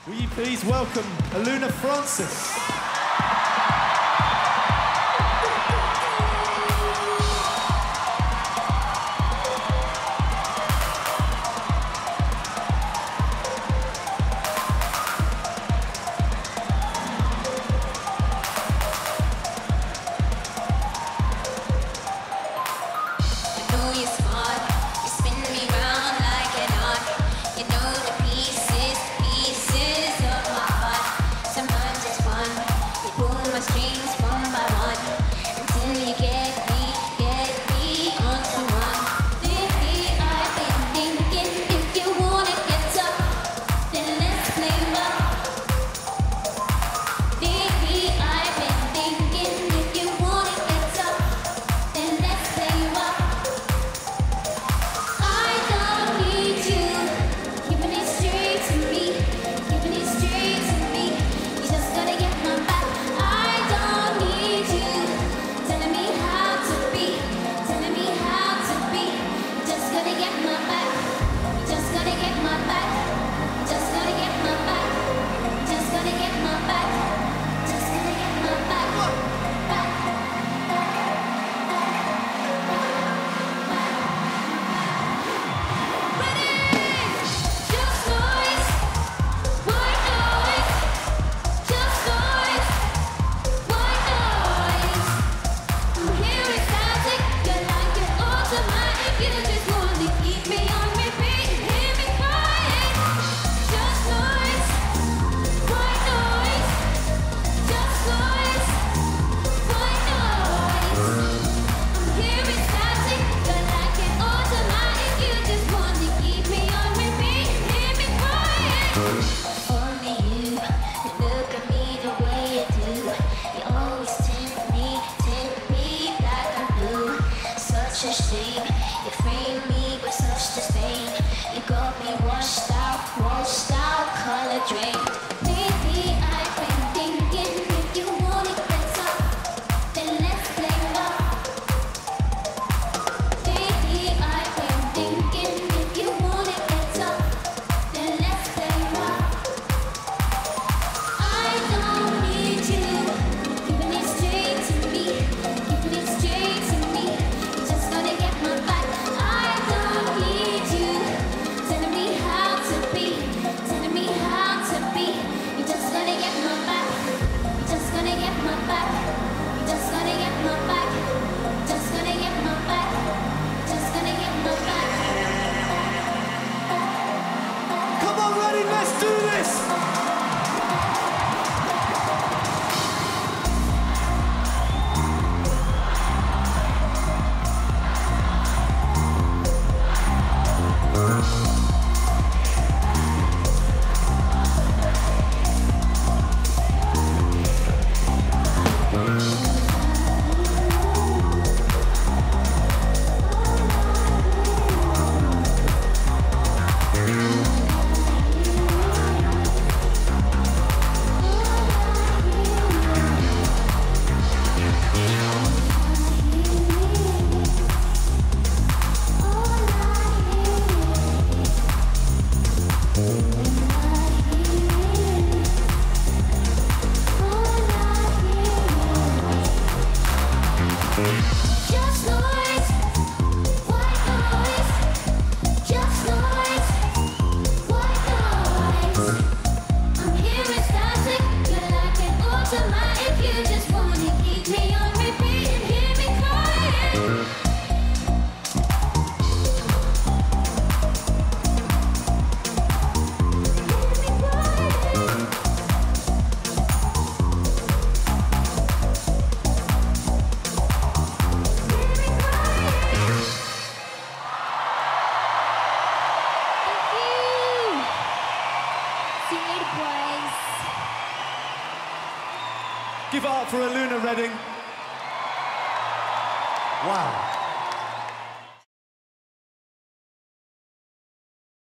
Will you please welcome Aluna Francis? Strings one by one until you get me onto one. Lately I've been thinking, if you wanna get up, then let's play rough. Lately I've been thinking, if you wanna get up, then let's play rough. I don't need you giving it straight to me, giving it straight to me. You just gotta get my back. Telling me how to be, just gonna get my back, just gonna get my back, just gonna get my back, just gonna get my back, just gonna get my back, back, ready? Just noise, white noise, just noise, white noise. I'm here in static, you're like an automatic. You just wanna keep me on repeat, hear me crying. Just noise, white noise, just noise, white noise. I'm here in static, you're like an automatic. You just wanna keep me on repeat, hear me crying. Only you look at me the way you do. You always tempt me like I do. Such a shame, you frame me with such disdain. You got me washed out, color drained. Lately I've been thinking, if you wanna get up, then let's play rough. Lately I've been thinking, if you wanna get up, then let's play rough. I don't need you giving it straight to me, giving it straight to me. You just gotta get my back. I don't need you telling me how to be, telling me how to be. You just gotta get my back, you just gonna get my back, you just gonna get my back, just gonna get my back, just gonna get my back. Come on, ready? Let's do this! Just noise, white noise, just noise, white noise. I'm here in static, you're like an automatic. You just wanna keep me on repeat and hear me crying. Give it up for Aluna Reading. Wow.